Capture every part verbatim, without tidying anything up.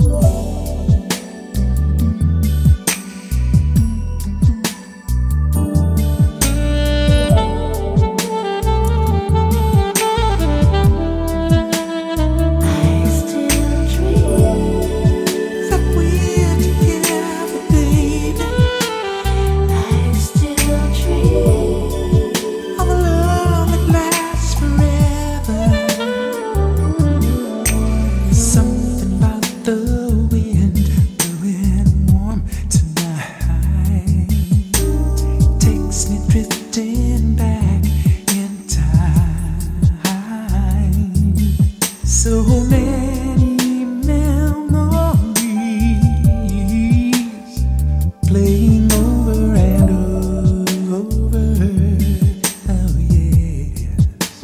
So many memories playing over and over. Oh yes,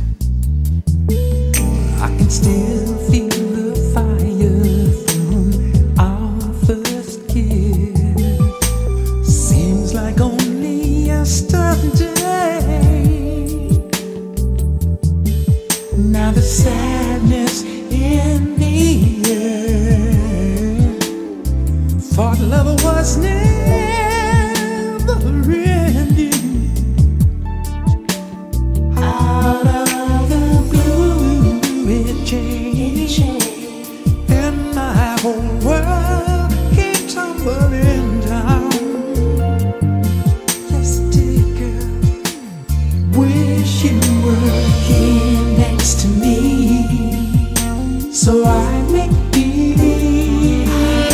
I can still feel the fire from our first kiss. Seems like only yesterday. Now the sadness in the air, for the love was never ending. Out of the blue it changed, and my whole world came tumbling down. Yesterday, girl, wish you were here next to me, so I make believe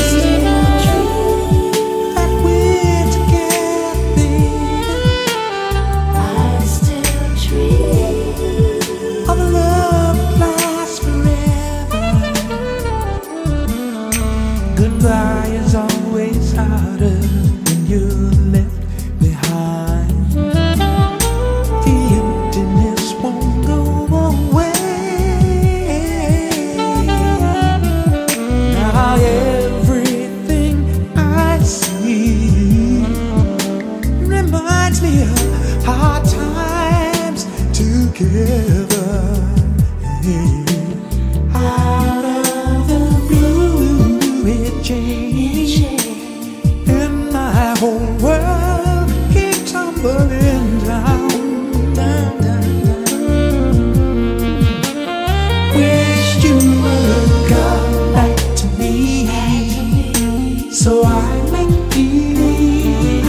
that we're together, baby. I still dream of a love that lasts forever. Goodbye is always harder when you're left behind. The emptiness won't go away. Now everything I see reminds me of hard times together. Out of the blue it changed, and my whole world came tumbling down, down, down, down. Wish you would come back to me, so I make believe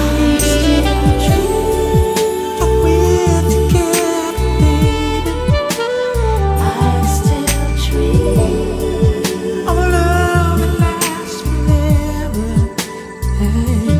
that we're together, baby. I still dream of a love that lasts forever. Hey.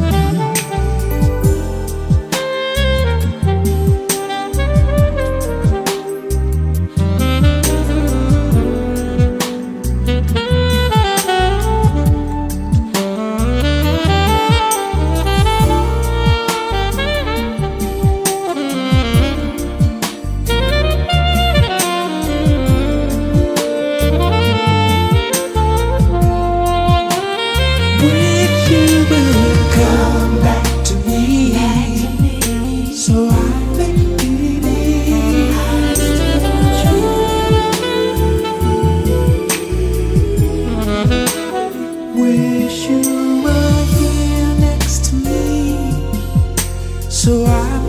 Wish you would come back to me, so I make believe. Wish you were here next to me, so I